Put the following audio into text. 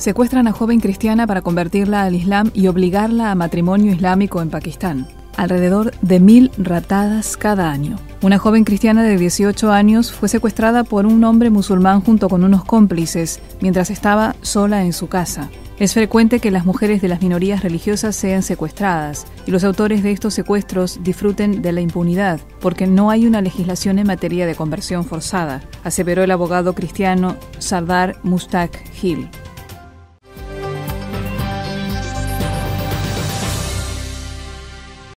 Secuestran a joven cristiana para convertirla al Islam y obligarla a matrimonio islámico en Pakistán. Alrededor de 1.000 ratadas cada año. Una joven cristiana de 18 años fue secuestrada por un hombre musulmán junto con unos cómplices mientras estaba sola en su casa. Es frecuente que las mujeres de las minorías religiosas sean secuestradas y los autores de estos secuestros disfruten de la impunidad porque no hay una legislación en materia de conversión forzada, aseveró el abogado cristiano Sardar Mushtaq Hill.